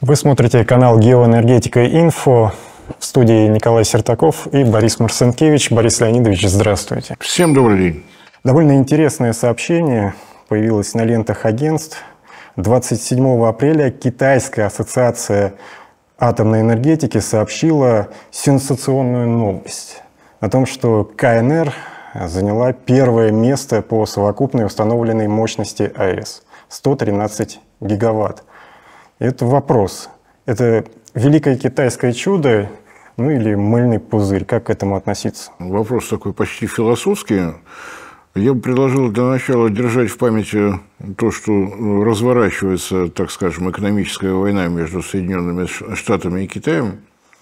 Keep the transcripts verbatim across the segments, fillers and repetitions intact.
Вы смотрите канал «Геоэнергетика Инфо». В студии Николай Сертаков и Борис Марсенкевич. Борис Леонидович, здравствуйте. Всем добрый день. Довольно интересное сообщение появилось на лентах агентств. двадцать седьмого апреля Китайская ассоциация атомной энергетики сообщила сенсационную новость о том, что КНР заняла первое место по совокупной установленной мощности АЭС – сто тринадцать гигаватт. Это вопрос. Это великое китайское чудо, ну или мыльный пузырь? Как к этому относиться? Вопрос такой почти философский. Я бы предложил для начала держать в памяти то, что разворачивается, так скажем, экономическая война между Соединенными Штатами и Китаем.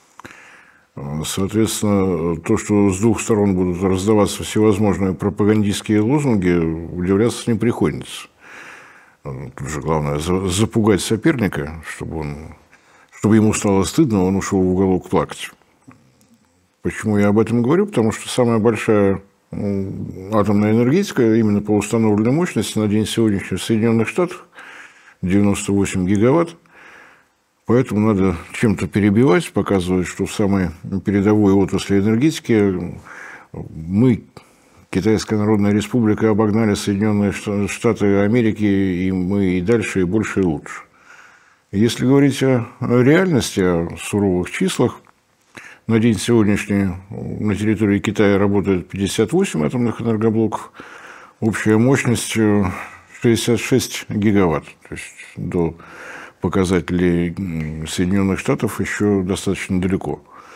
Соответственно, то, что с двух сторон будут раздаваться всевозможные пропагандистские лозунги, удивляться не приходится. Тут же главное запугать соперника, чтобы, он, чтобы ему стало стыдно, он ушел в уголок плакать. Почему я об этом говорю? Потому что самая большая атомная энергетика именно по установленной мощности на день сегодняшний в Соединенных Штатах девяносто восемь гигаватт. Поэтому надо чем-то перебивать, показывать, что в самой передовой отрасли энергетики мы, Китайская Народная Республика, обогнали Соединенные Штаты Америки, и мы и дальше, и больше, и лучше. Если говорить о реальности, о суровых числах, на день сегодняшний на территории Китая работает пятьдесят восемь атомных энергоблоков, общая мощность шестьдесят шесть гигаватт, то есть до показателей Соединенных Штатов еще достаточно далеко.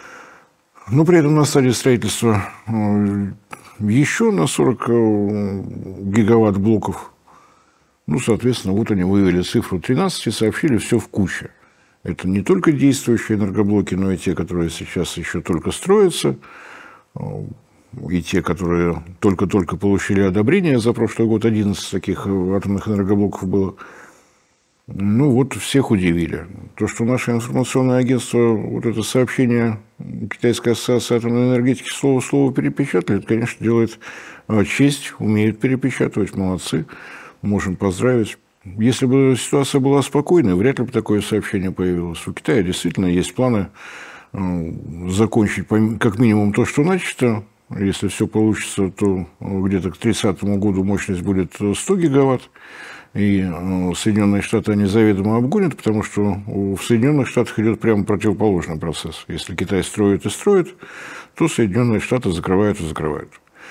Но при этом на стадии строительства еще на сорок гигаватт блоков. Ну, соответственно, вот они вывели цифру тринадцать и сообщили все в куче. Это не только действующие энергоблоки, но и те, которые сейчас еще только строятся, и те, которые только-только получили одобрение. За прошлый год одиннадцать таких атомных энергоблоков было. Ну, вот всех удивили. То, что наше информационное агентство вот это сообщение Китайской ассоциации атомной энергетики слово в слово перепечатали, это, конечно, делает честь, умеют перепечатывать, молодцы, можем поздравить. Если бы ситуация была спокойной, вряд ли бы такое сообщение появилось. У Китая действительно есть планы закончить как минимум то, что начато. Если все получится, то где-то к тридцатому году мощность будет сто гигаватт. И Соединенные Штаты они заведомо обгонят, потому что в Соединенных Штатах идет прямо противоположный процесс. Если Китай строит и строит, то Соединенные Штаты закрывают и закрывают.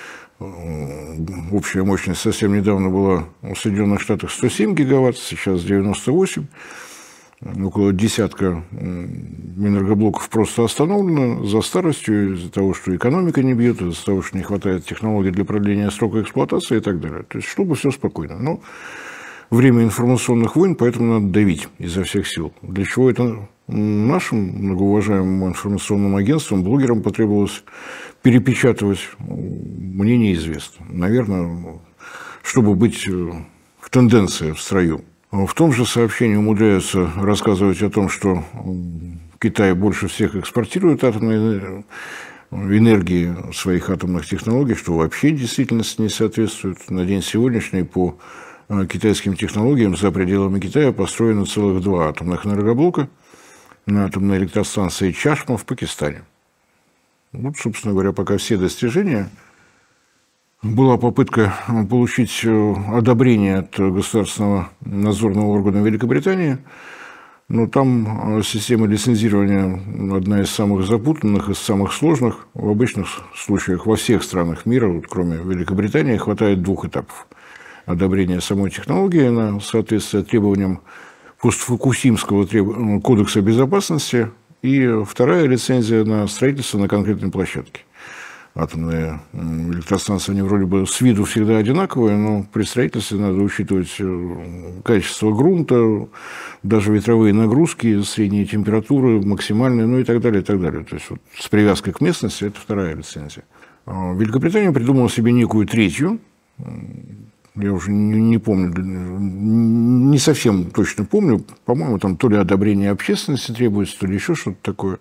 Общая мощность совсем недавно была в Соединенных Штатах сто семь гигаватт, сейчас девяносто восемь. Около десятка энергоблоков просто остановлено за старостью, из-за того, что экономика не бьет, из-за того, что не хватает технологий для продления срока эксплуатации и так далее. То есть, чтобы все спокойно. Но время информационных войн, поэтому надо давить изо всех сил. Для чего это нашим многоуважаемым информационным агентствам, блогерам потребовалось перепечатывать, мне неизвестно. Наверное, чтобы быть в тенденции, в строю. В том же сообщении умудряются рассказывать о том, что Китай больше всех экспортирует атомной энергии своих атомных технологий, что вообще действительности не соответствует. На день сегодняшний по китайским технологиям за пределами Китая построено целых два атомных энергоблока на атомной электростанции Чашма в Пакистане. Вот, собственно говоря, пока все достижения. Была попытка получить одобрение от государственного надзорного органа Великобритании, но там система лицензирования одна из самых запутанных, из самых сложных. В обычных случаях во всех странах мира, вот, кроме Великобритании, хватает двух этапов. Одобрение самой технологии на соответствие требованиям постфукусимского треб... кодекса безопасности и вторая лицензия на строительство на конкретной площадке. Атомные электростанции, они вроде бы с виду всегда одинаковые, но при строительстве надо учитывать качество грунта, даже ветровые нагрузки, средние температуры, максимальные, ну и так далее, и так далее. То есть вот с привязкой к местности это вторая лицензия. Великобритания придумала себе некую третью, я уже не, не помню, не совсем точно помню, по-моему, там то ли одобрение общественности требуется, то ли еще что-то такое.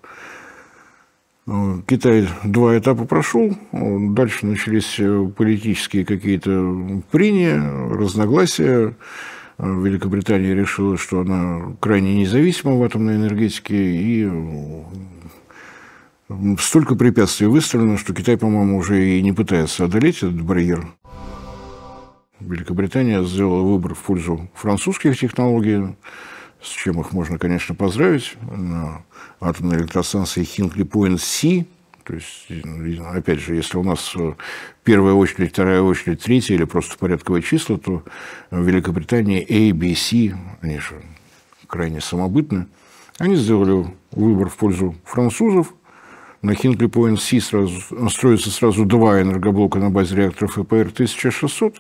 Китай два этапа прошел, дальше начались политические какие-то прения, разногласия. Великобритания решила, что она крайне независима в атомной энергетике, и столько препятствий выставлено, что Китай, по-моему, уже и не пытается одолеть этот барьер. Великобритания сделала выбор в пользу французских технологий, с чем их можно, конечно, поздравить. На атомной электростанции Хинкли-Пойнт-Си, то есть, опять же, если у нас первая очередь, вторая очередь, третья или просто порядковые числа, то в Великобритании A, B, C, они же крайне самобытны, они сделали выбор в пользу французов. На Хинкли-Пойнт-Си сразу, строятся сразу два энергоблока на базе реакторов и пэ эр тысяча шестьсот.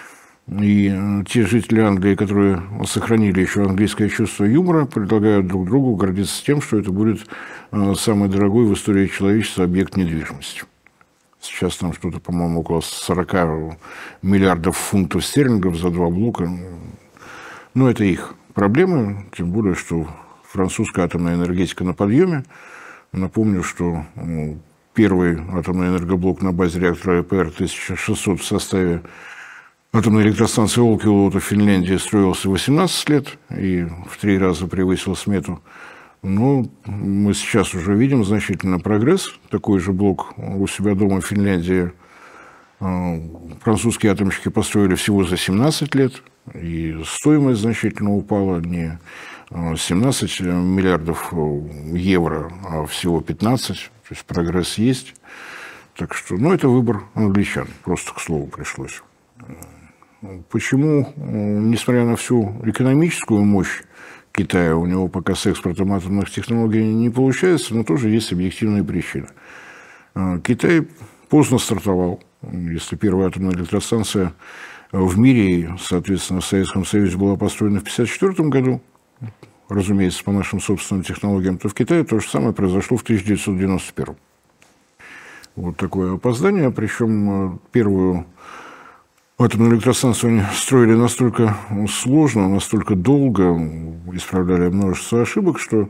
И те жители Англии, которые сохранили еще английское чувство юмора, предлагают друг другу гордиться тем, что это будет самый дорогой в истории человечества объект недвижимости. Сейчас там что-то, по-моему, около сорока миллиардов фунтов стерлингов за два блока. Но это их проблемы, тем более, что французская атомная энергетика на подъеме. Напомню, что первый атомный энергоблок на базе реактора и пэ эр тысяча шестьсот в составе атомной электростанции Олкилуота в Финляндии строился восемнадцать лет и в три раза превысил смету. Но мы сейчас уже видим значительный прогресс. Такой же блок у себя дома в Финляндии французские атомщики построили всего за семнадцать лет. И стоимость значительно упала, не семнадцать миллиардов евро, а всего пятнадцать. То есть прогресс есть. Так что, ну, это выбор англичан. Просто к слову пришлось. Почему, несмотря на всю экономическую мощь Китая, у него пока с экспортом атомных технологий не получается, но тоже есть объективные причины. Китай поздно стартовал. Если первая атомная электростанция в мире, соответственно, в Советском Союзе была построена в тысяча девятьсот пятьдесят четвёртом году, разумеется, по нашим собственным технологиям, то в Китае то же самое произошло в тысяча девятьсот девяносто первом. Вот такое опоздание, причем первую атомную электростанцию они строили настолько сложно, настолько долго, исправляли множество ошибок, что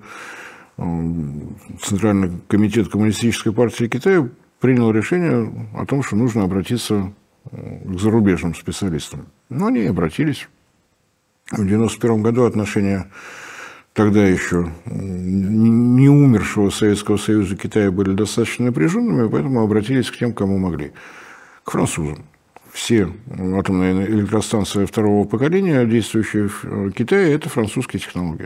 Центральный комитет Коммунистической партии Китая принял решение о том, что нужно обратиться к зарубежным специалистам. Но они обратились. В девяносто первом году отношения тогда еще не умершего Советского Союза Китая были достаточно напряженными, поэтому обратились к тем, кому могли. К французам. Все атомные электростанции второго поколения, действующие в Китае, это французские технологии.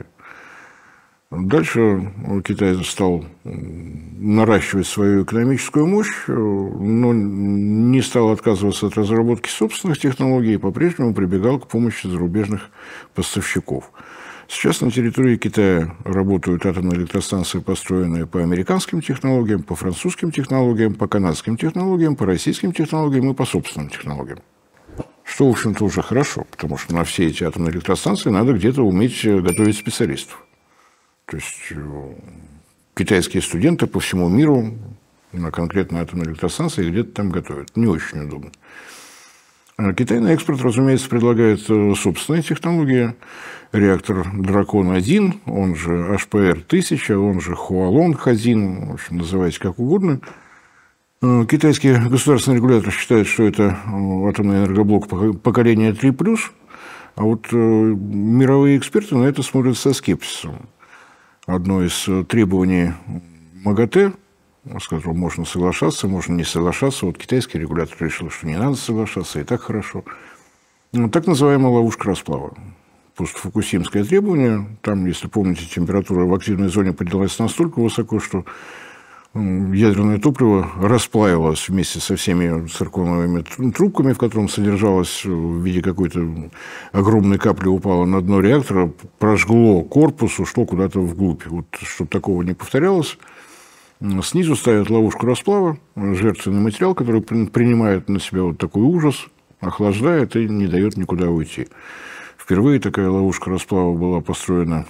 Дальше Китай стал наращивать свою экономическую мощь, но не стал отказываться от разработки собственных технологий и по-прежнему прибегал к помощи зарубежных поставщиков. Сейчас на территории Китая работают атомные электростанции, построенные по американским технологиям, по французским технологиям, по канадским технологиям, по российским технологиям и по собственным технологиям. Что, в общем-то, уже хорошо, потому что на все эти атомные электростанции надо где-то уметь готовить специалистов. То есть китайские студенты по всему миру на конкретной атомной электростанции где-то там готовят. Не очень удобно. Китай на экспорт, разумеется, предлагает собственные технологии. Реактор Дракон один, он же эйч пэ эр тысяча, он же Хуалонг один, в общем, называйте как угодно. Китайский государственный регулятор считает, что это атомный энергоблок поколения три плюс, а вот мировые эксперты на это смотрят со скепсисом. Одно из требований МАГАТЭ, с которым можно соглашаться, можно не соглашаться. Вот китайский регулятор решил, что не надо соглашаться, и так хорошо. Так называемая ловушка расплава. Постфукусимское требование. Там, если помните, температура в активной зоне поднялась настолько высоко, что ядерное топливо расплавилось вместе со всеми цирконовыми трубками, в котором содержалось в виде какой-то огромной капли, упало на дно реактора, прожгло корпус, ушло куда-то вглубь. Вот, чтобы такого не повторялось, снизу ставят ловушку расплава, жертвенный материал, который принимает на себя вот такой ужас, охлаждает и не дает никуда уйти. Впервые такая ловушка расплава была построена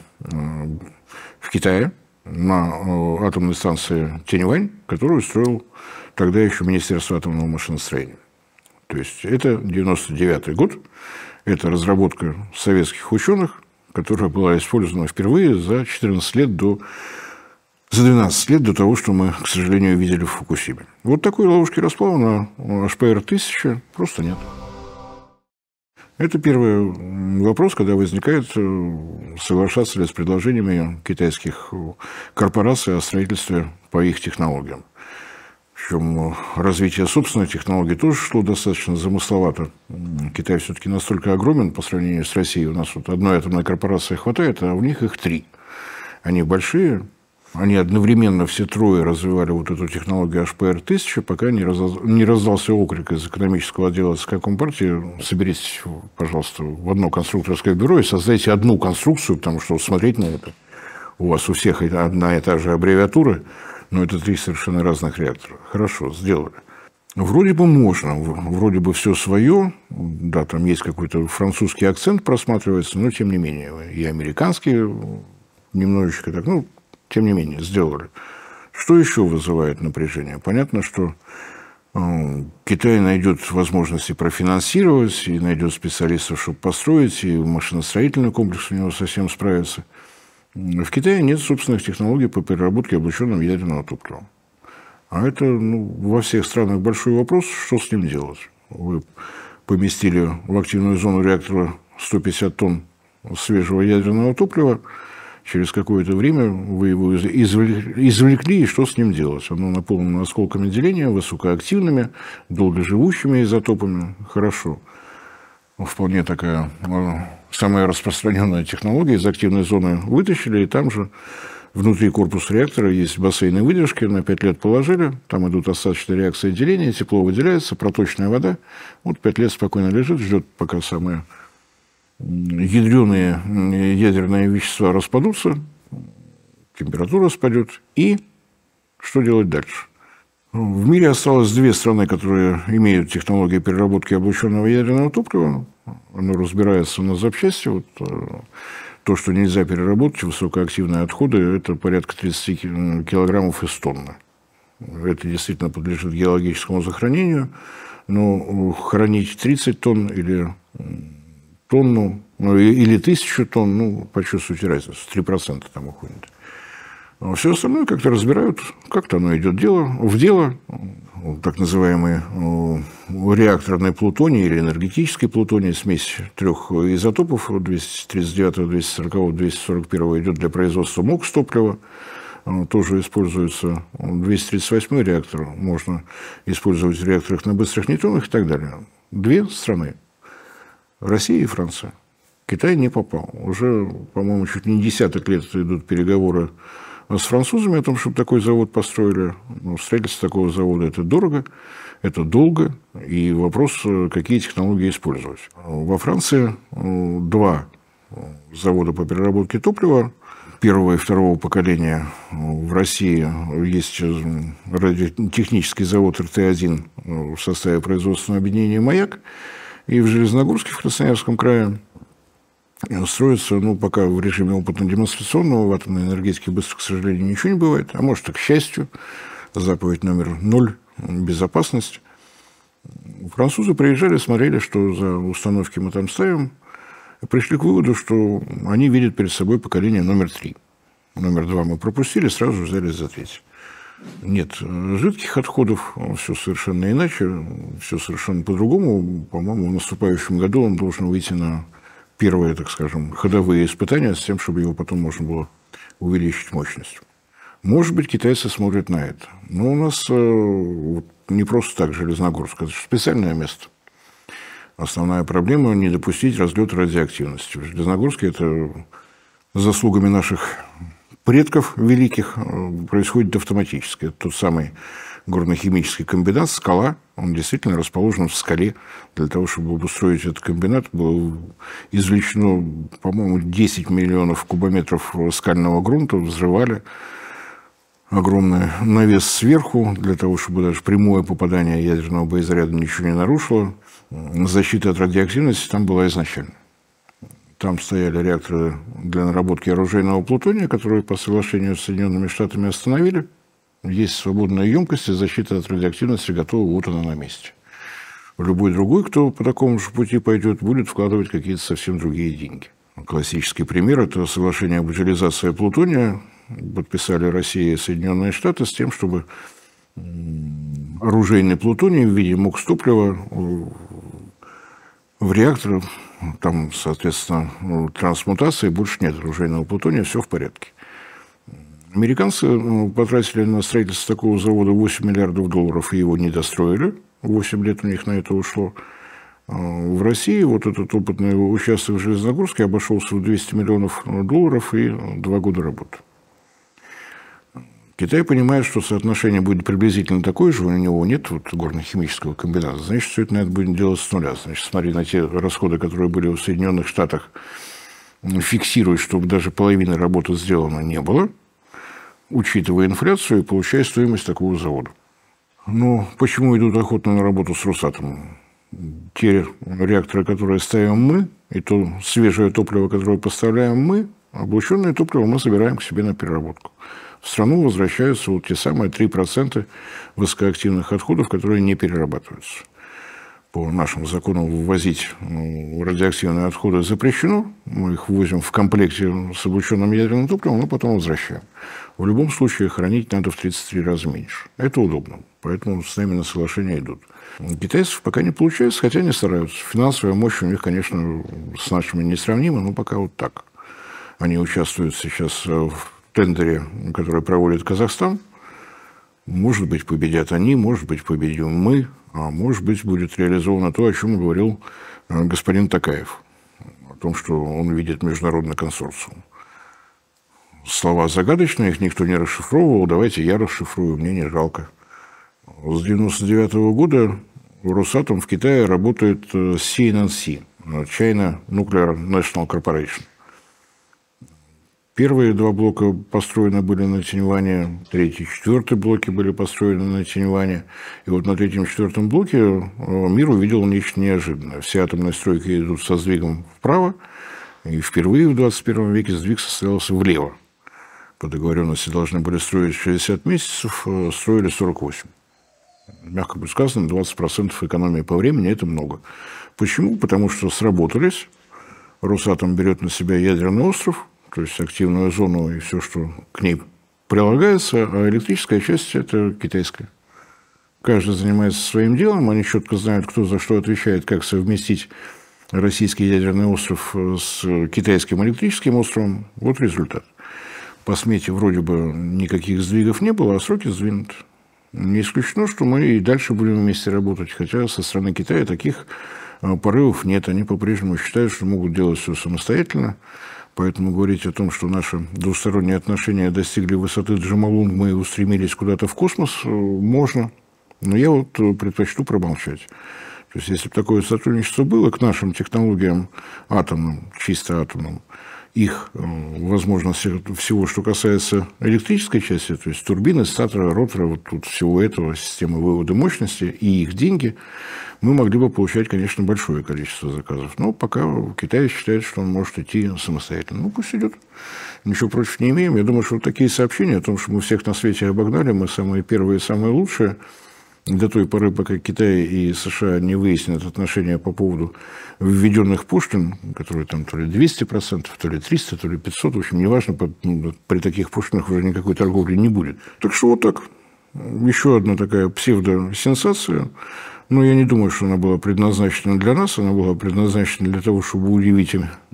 в Китае на атомной станции Тяньвань, которую строил тогда еще Министерство атомного машиностроения. То есть это девяносто девятый год, это разработка советских ученых, которая была использована впервые за четырнадцать лет до, за двенадцать лет до того, что мы, к сожалению, видели в Фукусиме. Вот такой ловушки расплава на эйч пэ эр тысяча просто нет. Это первый вопрос, когда возникает, соглашаться ли с предложениями китайских корпораций о строительстве по их технологиям. Причем развитие собственной технологии тоже шло достаточно замысловато. Китай все-таки настолько огромен по сравнению с Россией. У нас вот одной атомной корпорации хватает, а у них их три. Они большие. Они одновременно все трое развивали вот эту технологию эйч пи ар тысяча, пока не, раз, не раздался окрик из экономического отдела ЦК Компартии: соберитесь, пожалуйста, в одно конструкторское бюро и создайте одну конструкцию, потому что смотреть на это. У вас у всех одна и та же аббревиатура, но это три совершенно разных реактора. Хорошо, сделали. Вроде бы можно, вроде бы все свое, да, там есть какой-то французский акцент просматривается, но тем не менее, и американский немножечко так, ну, тем не менее, сделали. Что еще вызывает напряжение? Понятно, что э, Китай найдет возможности профинансировать, и найдет специалистов, чтобы построить, и машиностроительный комплекс у него совсем справится. В Китае нет собственных технологий по переработке облученного ядерного топлива. А это, ну, во всех странах большой вопрос, что с ним делать. Вы поместили в активную зону реактора сто пятьдесят тонн свежего ядерного топлива, через какое-то время вы его извлекли, и что с ним делать? Оно наполнено осколками деления, высокоактивными, долгоживущими изотопами. Хорошо. Вполне такая самая распространенная технология. Из активной зоны вытащили, и там же внутри корпуса реактора есть бассейны выдержки, на пять лет положили, там идут остаточные реакции деления, тепло выделяется, проточная вода. Вот пять лет спокойно лежит, ждет, пока самые ядреные ядерные вещества распадутся, температура спадет, и что делать дальше? В мире осталось две страны, которые имеют технологии переработки облученного ядерного топлива. Оно разбирается на запчасти. Вот, то, что нельзя переработать, высокоактивные отходы, это порядка тридцать килограммов из тонны. Это действительно подлежит геологическому захоронению, но хранить тридцать тонн или тонну, ну, или тысячу тонн, ну, почувствуйте разницу, три процента там уходит. А все остальное как-то разбирают, как-то оно идет дело, в дело, так называемый реакторный плутоний или энергетический плутоний, смесь трех изотопов, двести тридцать девять, двести сорок, двести сорок один идет для производства МОКС топлива, тоже используется двести тридцать восемь реактор, можно использовать в реакторах на быстрых нейтронах и так далее. Две страны. Россия и Франция. Китай не попал. Уже, по-моему, чуть не десяток лет идут переговоры с французами о том, чтобы такой завод построили. Но строительство такого завода – это дорого, это долго, и вопрос, какие технологии использовать. Во Франции два завода по переработке топлива. Первого и второго поколения. В России есть радиотехнический завод эр тэ один в составе производственного объединения «Маяк». И в Железногорске, в Красноярском крае, строится, ну, пока в режиме опытно-демонстрационного, в атомной энергетике быстро, к сожалению, ничего не бывает, а может, и к счастью, заповедь номер ноль, безопасность. Французы приезжали, смотрели, что за установки мы там ставим, и пришли к выводу, что они видят перед собой поколение номер три. Номер два мы пропустили, сразу взялись за третий. Нет жидких отходов, все совершенно иначе, все совершенно по-другому. По-моему, в наступающем году он должен выйти на первые, так скажем, ходовые испытания с тем, чтобы его потом можно было увеличить мощность. Может быть, китайцы смотрят на это. Но у нас вот, не просто так Железногорск, это специальное место. Основная проблема – не допустить разлета радиоактивности. В Железногорске это заслугами наших предков великих происходит автоматически. Это тот самый горно-химический комбинат «Скала». Он действительно расположен в скале. Для того, чтобы обустроить этот комбинат, было извлечено, по-моему, десять миллионов кубометров скального грунта, взрывали. Огромный навес сверху, для того, чтобы даже прямое попадание ядерного боезаряда ничего не нарушило. Защита от радиоактивности там была изначально. Там стояли реакторы для наработки оружейного плутония, которые по соглашению с Соединенными Штатами остановили. Есть свободная емкость, и защита от радиоактивности готова, вот она на месте. Любой другой, кто по такому же пути пойдет, будет вкладывать какие-то совсем другие деньги. Классический пример – это соглашение об утилизации плутония. Подписали Россия и Соединенные Штаты с тем, чтобы оружейный плутоний в виде МОКС топлива В реакторе, там, соответственно, трансмутации больше нет оружейного плутония, все в порядке. Американцы потратили на строительство такого завода восемь миллиардов долларов и его не достроили. восемь лет у них на это ушло. В России вот этот опытный участок в Железногорске обошелся в двести миллионов долларов и два года работы. Китай понимает, что соотношение будет приблизительно такое же, у него нет вот горно-химического комбината, значит, все это надо будет делать с нуля. Значит, смотри на те расходы, которые были в Соединенных Штатах, фиксирует, чтобы даже половины работы сделано не было, учитывая инфляцию и получая стоимость такого завода. Но почему идут охотно на работу с Росатомом? Те реакторы, которые ставим мы, и то свежее топливо, которое поставляем мы, облученное топливо мы забираем к себе на переработку. В страну возвращаются вот те самые три процента высокоактивных отходов, которые не перерабатываются. По нашим законам ввозить радиоактивные отходы запрещено. Мы их ввозим в комплекте с облученным ядерным топливом, но потом возвращаем. В любом случае хранить надо в тридцать три раза меньше. Это удобно. Поэтому с нами на соглашение идут. У китайцев пока не получается, хотя они стараются. Финансовая мощь у них, конечно, с нашими несравнима, но пока вот так. Они участвуют сейчас в тендере, который проводит Казахстан. Может быть, победят они, может быть, победим мы, а может быть, будет реализовано то, о чем говорил господин Токаев. О том, что он видит международный консорциум. Слова загадочные, их никто не расшифровывал. Давайте я расшифрую, мне не жалко. С девяносто девятого года Росатом в Китае работает с си эн эн си, China Nuclear National Corporation. Первые два блока построены были на Тяньване, третий и четвертый блоки были построены на Тяньване. И вот на третьем и четвертом блоке мир увидел нечто неожиданное. Все атомные стройки идут со сдвигом вправо, и впервые в двадцать первом веке сдвиг состоялся влево. По договоренности должны были строить шестьдесят месяцев, строили сорок восемь. Мягко будет сказано, двадцать процентов экономии по времени – это много. Почему? Потому что сработались. Росатом берет на себя ядерный остров, то есть активную зону и все, что к ней прилагается, а электрическая часть – это китайская. Каждый занимается своим делом, они четко знают, кто за что отвечает, как совместить российский ядерный остров с китайским электрическим островом. Вот результат. По смете вроде бы никаких сдвигов не было, а сроки сдвинуты. Не исключено, что мы и дальше будем вместе работать, хотя со стороны Китая таких порывов нет. Они по-прежнему считают, что могут делать все самостоятельно. Поэтому говорить о том, что наши двусторонние отношения достигли высоты Джомолунгмы и устремились куда-то в космос, можно. Но я вот предпочту промолчать. То есть, если бы такое сотрудничество было к нашим технологиям атомным, чисто атомным, их возможности всего, что касается электрической части, то есть турбины, статора, ротора, вот тут всего этого, системы вывода мощности и их деньги, мы могли бы получать, конечно, большое количество заказов. Но пока Китай считает, что он может идти самостоятельно. Ну, пусть идет. Ничего против не имеем. Я думаю, что вот такие сообщения о том, что мы всех на свете обогнали, мы самые первые и самые лучшие, до той поры, пока Китай и США не выяснят отношения по поводу введенных пошлин, которые там то ли двести процентов, то ли триста, то ли пятьсот, в общем, неважно, при таких пошлинах уже никакой торговли не будет. Так что вот так. Еще одна такая псевдосенсация. Но я не думаю, что она была предназначена для нас, она была предназначена для того, чтобы удивить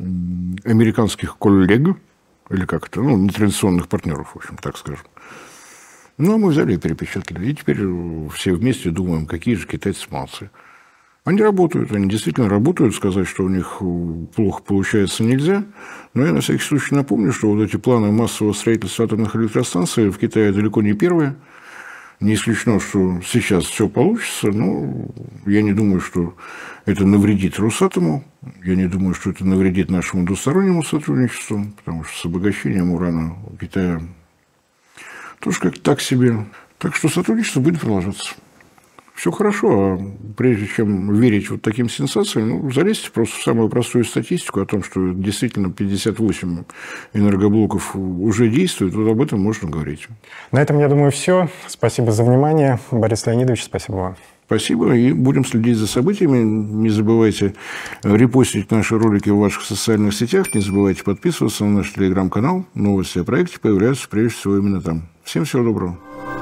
американских коллег, или как это, ну, нетрадиционных партнеров, в общем, так скажем. Ну, а мы взяли и перепечатали. И теперь все вместе думаем, какие же китайцы молодцы. Они работают, они действительно работают. Сказать, что у них плохо получается, нельзя. Но я на всякий случай напомню, что вот эти планы массового строительства атомных электростанций в Китае далеко не первые. Не исключено, что сейчас все получится, но я не думаю, что это навредит Росатому. Я не думаю, что это навредит нашему двустороннему сотрудничеству, потому что с обогащением урана у Китая тоже как-то так себе. Так что сотрудничество будет продолжаться. Все хорошо, а прежде чем верить вот таким сенсациям, ну, залезьте просто в самую простую статистику о том, что действительно пятьдесят восемь энергоблоков уже действуют, вот об этом можно говорить. На этом, я думаю, все. Спасибо за внимание. Борис Леонидович, спасибо вам. Спасибо, и будем следить за событиями. Не забывайте репостить наши ролики в ваших социальных сетях, не забывайте подписываться на наш телеграм-канал. Новости о проекте появляются прежде всего именно там. Всем всего доброго.